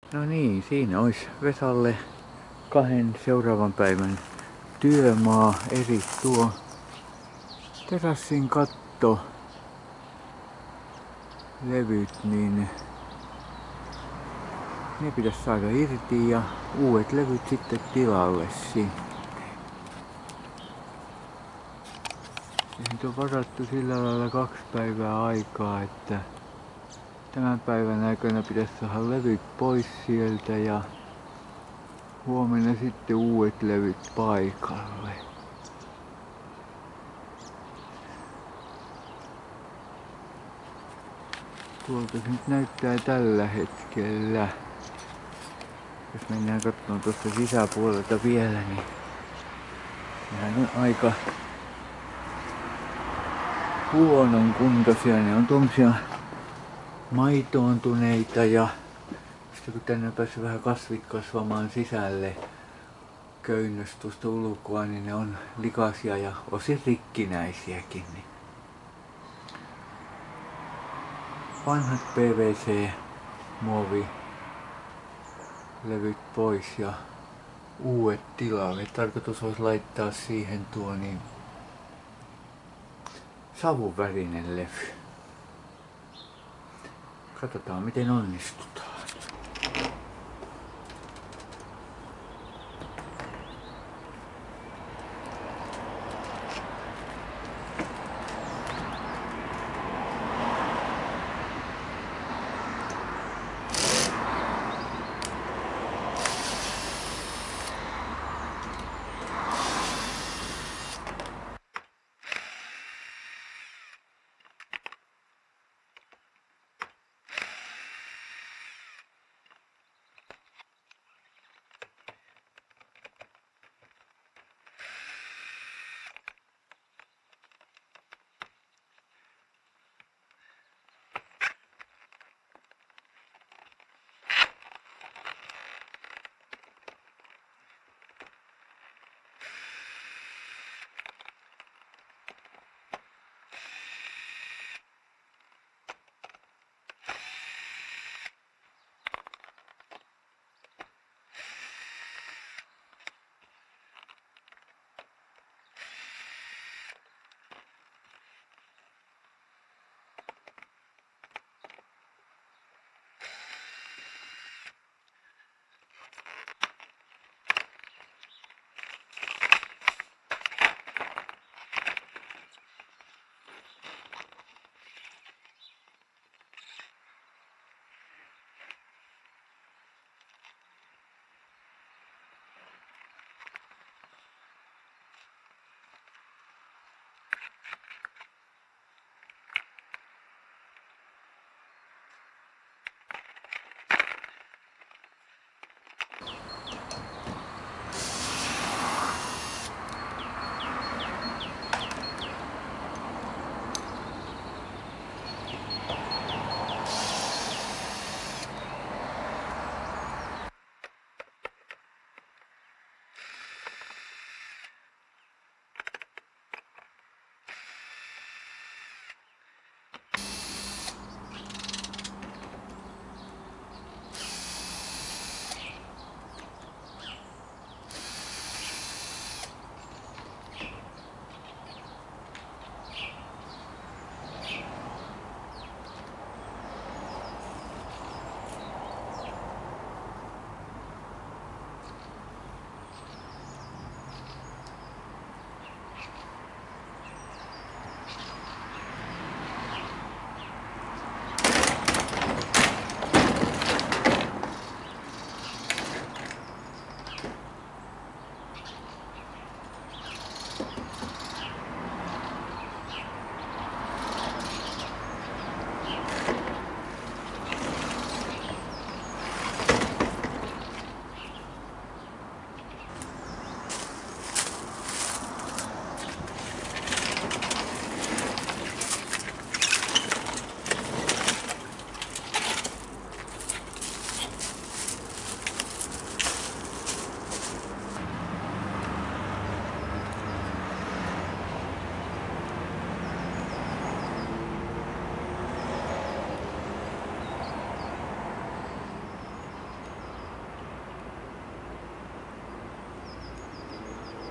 No niin, siinä olisi Vesalle 2 seuraavan päivän työmaa. Eri tuo terassin katto levyt, niin ne pitäisi saada irti ja uudet levyt sitten tilalle sinne. Siihen on varattu sillä lailla 2 päivää aikaa, että tämän päivän aikana pitäisi saada levyt pois sieltä ja huomenna sitten uudet levyt paikalle. Tuolta se nyt näyttää tällä hetkellä. Jos mennään katsomaan tuosta sisäpuolelta vielä, niin nehän on aika huonon kuntoisia. Ne on tuommoisia maitoontuneita ja sitten kun tänne on päässyt vähän kasvit kasvamaan sisälle köynnös tuosta ulkoa, niin ne on likaisia ja osin rikkinäisiäkin. Niin vanhat PVC-muovilevyt pois ja uudet tilalle. Tarkoitus olisi laittaa siihen tuo niin savuvärinen levy. Katsotaan miten onnistutaan.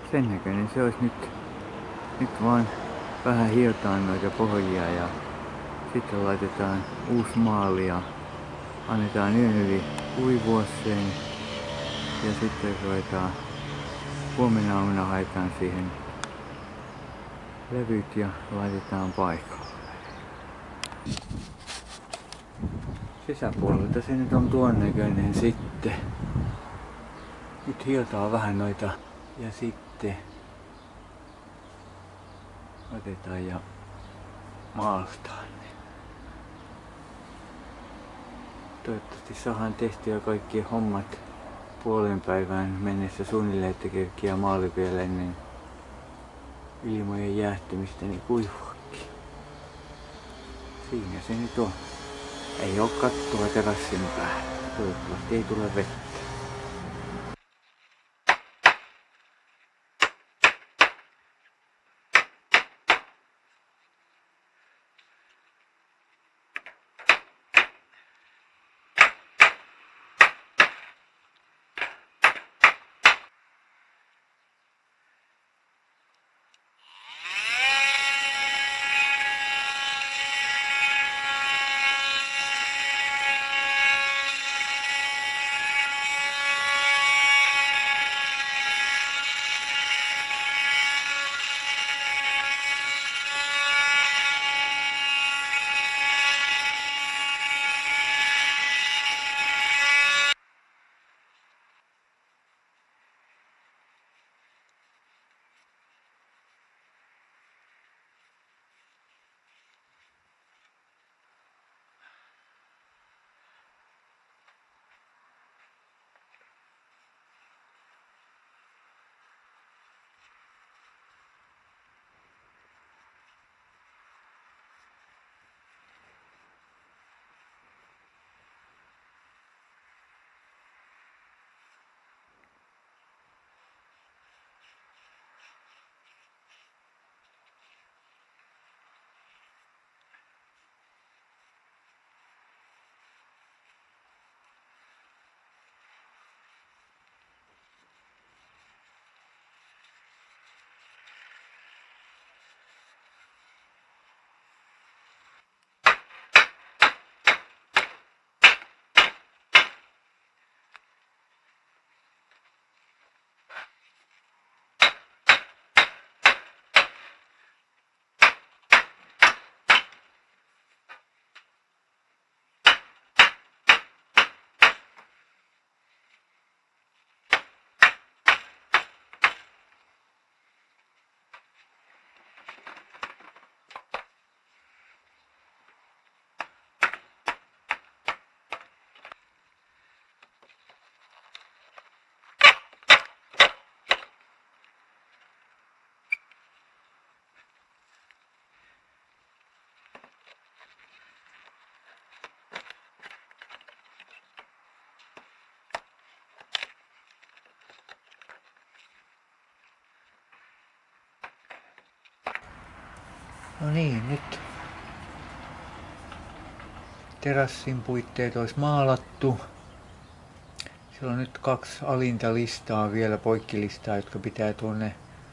Sen näköinen se olisi nyt. Nyt vaan vähän hiotaan noita pohjia ja sitten laitetaan uusi maali ja annetaan yön yli kuivua sen. Ja sitten ruvetaan huomenna aamuna haetaan siihen levyt ja laitetaan paikalle. Sisäpuolelta se nyt on tuon näköinen sitten. Nyt hiotaan vähän noita ja sitten otetaan ja maalataan ne. Toivottavasti saadaan tehtyä kaikki hommat puolen päivään mennessä suunnilleen, että kerkiää maali vielä ennen ilmojen jäähtymistä niin kuivuakin. Siinä se nyt on. Ei oo kattoa terassin päällä. Toivottavasti ei tule vettä. No niin, nyt terassin puitteet olisi maalattu. Siellä on nyt 2 alinta listaa vielä, poikkilistaa, jotka pitää tuonne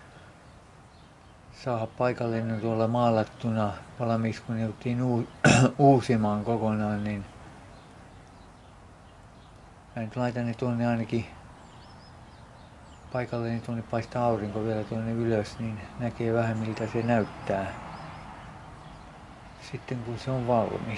saada paikallinen tuolla maalattuna valmiiksi, kun jouttiin uusimaan kokonaan, niin mä nyt laitan ne tuonne ainakin paikalle, niin tuonne paistaa aurinko vielä tuonne ylös, niin näkee vähän miltä se näyttää sitten kun se on valmis.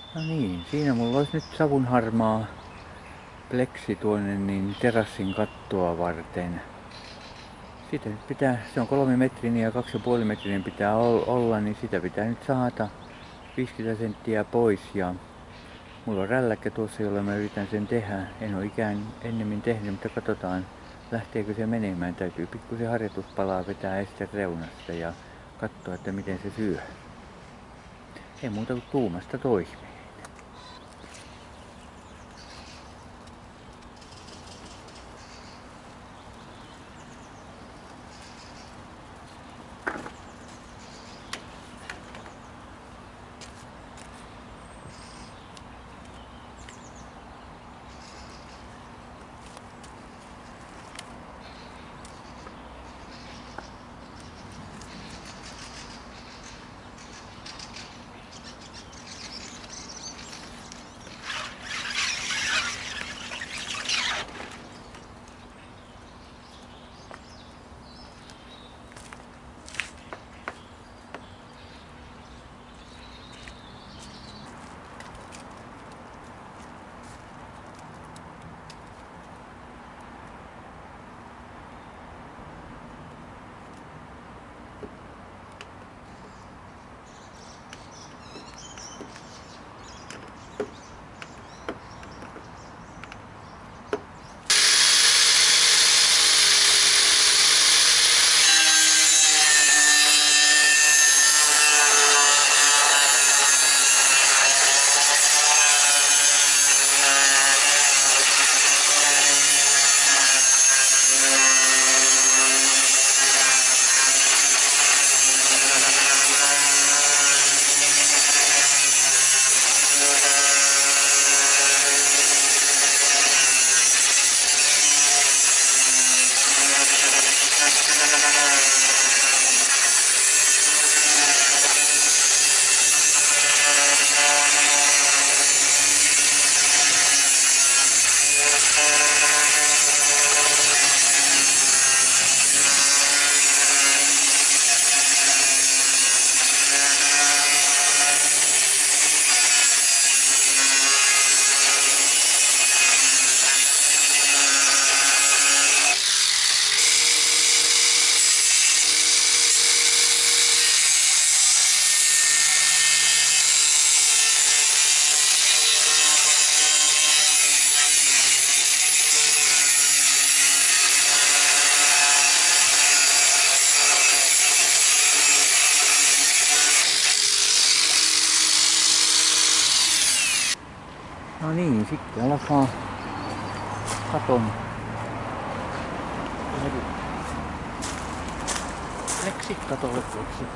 No niin, siinä mulla olisi nyt savunharmaa pleksi tuonne niin terassin kattoa varten. Sitä nyt pitää, se on 3 metrin ja 2,5 metrin pitää olla, niin sitä pitää nyt saada 50 senttiä pois. Ja mulla on rälläkkä tuossa, jolla mä yritän sen tehdä. En ole ikään ennemmin tehnyt, mutta katsotaan lähteekö se menemään. Täytyy pikkusen harjoituspalaa vetää este reunasta ja katsoa, että miten se syö. Ei muuta kuin tuumasta toimeen. No niin, sitten alkaa katon pleksit katolle pleksit.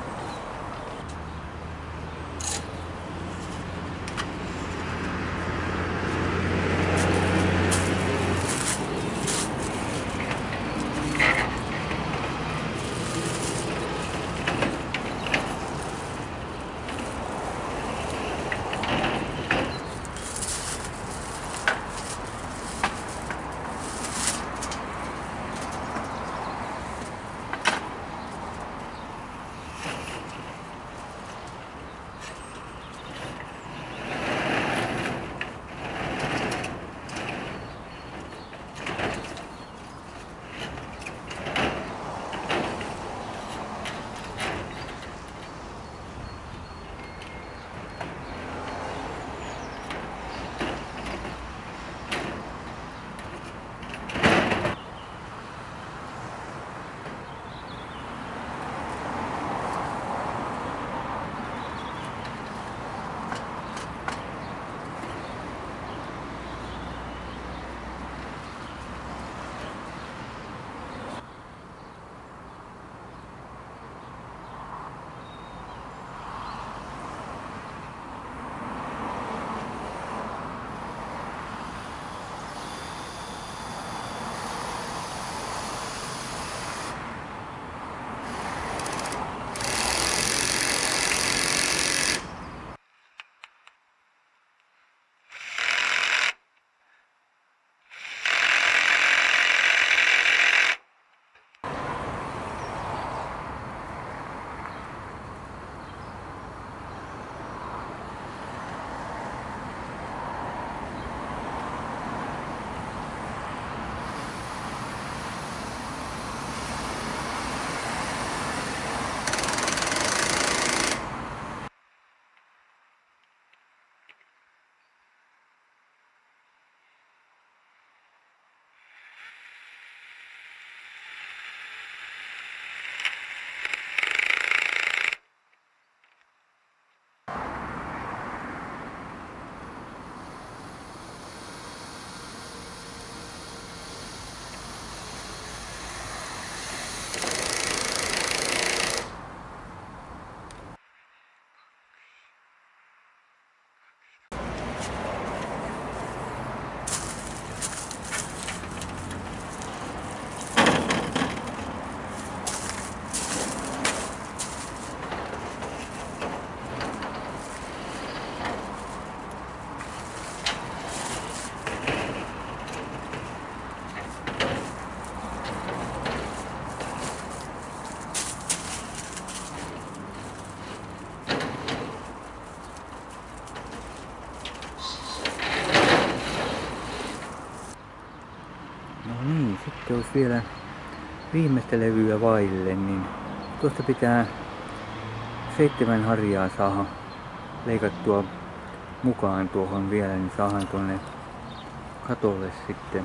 sitten olisi vielä viimeistä levyä vaille, niin tuosta pitää 7 harjaa saada leikattua mukaan tuohon vielä, niin saadaan tuonne katolle sitten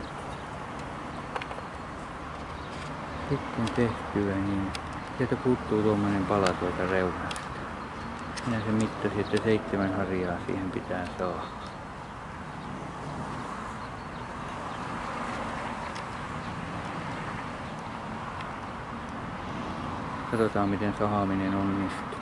tehtyä, niin sieltä puuttuu tuommoinen pala tuolta reunasta. Minä se mittasin, että 7 harjaa siihen pitää saada. Katsotaan miten sahaaminen onnistuu.